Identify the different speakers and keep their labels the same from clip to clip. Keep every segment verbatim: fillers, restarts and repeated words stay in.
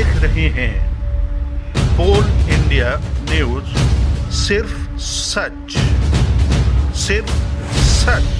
Speaker 1: देख रहे हैं पोल इंडिया न्यूज, सिर्फ सच, सिर्फ सच।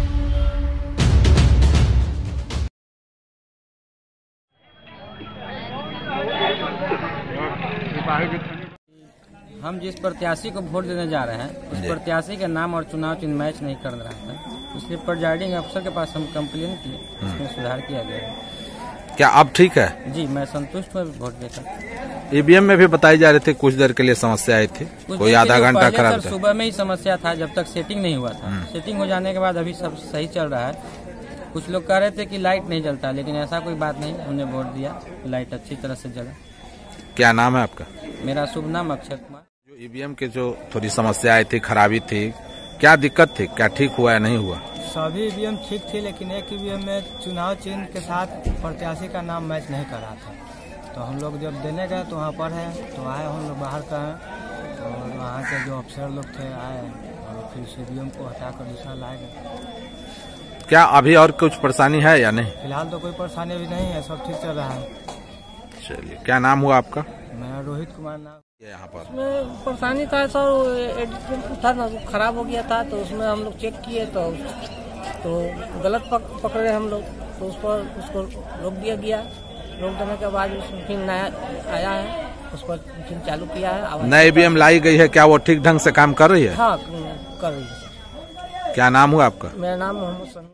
Speaker 2: हम जिस प्रत्याशी को वोट देने जा रहे हैं उस प्रत्याशी के नाम और चुनाव चिन्ह मैच नहीं कर रहा है, इसलिए प्रिजाइडिंग अफसर के पास हम कंप्लेन किए, इसमें सुधार किया गया है।
Speaker 3: क्या अब ठीक है?
Speaker 2: जी, मैं संतुष्ट हूँ वोट देकर।
Speaker 3: ईवीएम में भी बताई जा रही थी कुछ देर के लिए समस्या आई थी, कोई आधा घंटा खराब था।
Speaker 2: सुबह में ही समस्या था, जब तक सेटिंग नहीं हुआ था। सेटिंग हो जाने के बाद अभी सब सही चल रहा है। कुछ लोग कह रहे थे कि लाइट नहीं जलता, लेकिन ऐसा कोई बात नहीं, हमने वोट दिया, लाइट अच्छी तरह से जला।
Speaker 3: क्या नाम है आपका?
Speaker 2: मेरा शुभ नाम अक्षय कुमार।
Speaker 3: जो ईवीएम की जो थोड़ी समस्या आई थी, खराबी थी, क्या दिक्कत थी, क्या ठीक हुआ या नहीं हुआ?
Speaker 4: सभी ईवीएम ठीक थी, लेकिन एक ईवीएम में चुनाव चिन्ह के साथ प्रत्याशी का नाम मैच नहीं कर रहा था। तो हम लोग जब देने गए तो वहाँ पर है, तो आए हम लोग बाहर का है, और वहाँ के जो अफसर लोग थे आए और फिर उस ईवीएम को हटाकर दूसरा लाए गए।
Speaker 3: क्या अभी और कुछ परेशानी है या नहीं?
Speaker 4: फिलहाल तो कोई परेशानी भी नहीं है, सब ठीक चल रहा है।
Speaker 3: चलिए, क्या नाम हुआ आपका?
Speaker 4: मेरा रोहित कुमार नाम।
Speaker 3: यहाँ पर
Speaker 5: उसमें परेशानी था सर, एडिट था ना, खराब हो गया था, तो उसमें हम लोग चेक किए तो तो गलत पक, पकड़े हम लोग, तो उस पर उसको रोक दिया गया। रोक देने के बाद उसमें फिर नया आया है, उस पर फिर चालू किया है।
Speaker 3: नई ईवीएम लाई गई है, क्या वो ठीक ढंग से काम कर रही है?
Speaker 5: हाँ, कर रही है।
Speaker 3: क्या नाम हुआ आपका?
Speaker 5: मेरा नाम मोहम्मद समीर।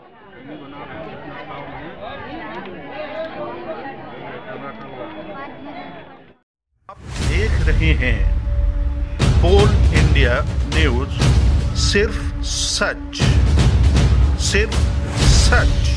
Speaker 1: आप देख रहे हैं पोल इंडिया न्यूज, सिर्फ सच, सिर्फ सच।